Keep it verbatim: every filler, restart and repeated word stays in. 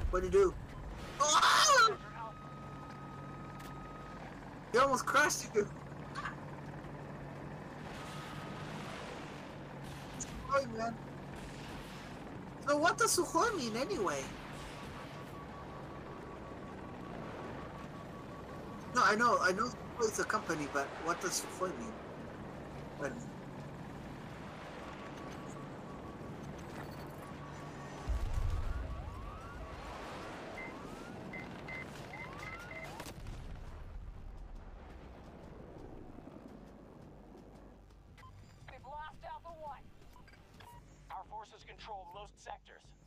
What'd you do? Oh! You almost crashed you. Sukhoi, man. So what does Sukhoi mean anyway? No, I know, I know Sukhoi is a company, but what does Sukhoi mean? What? We've lost Alpha One. Our forces control most sectors.